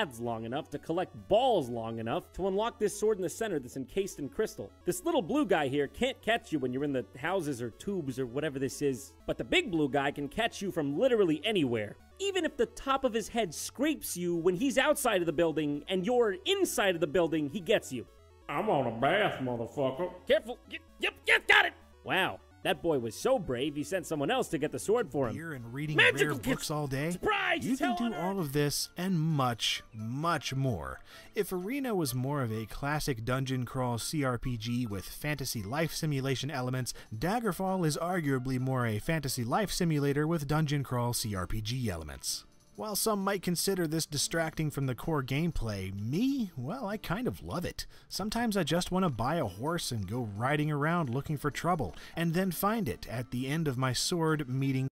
paths long enough to collect balls long enough to unlock this sword in the center that's encased in crystal. This little blue guy here can't catch you when you're in the houses or tubes or whatever this is, but the big blue guy can catch you from literally anywhere. Even if the top of his head scrapes you when he's outside of the building and you're inside of the building, he gets you. I'm on a bath, motherfucker. Careful. Yep, got it. Wow, that boy was so brave he sent someone else to get the sword for him. Here and reading Magical rare books all day. Surprise! You can do all of this and much, much more. If Arena was more of a classic dungeon crawl CRPG with fantasy life simulation elements, Daggerfall is arguably more a fantasy life simulator with dungeon crawl CRPG elements. While some might consider this distracting from the core gameplay, me, well, I kind of love it. Sometimes I just want to buy a horse and go riding around looking for trouble, and then find it at the end of my sword meeting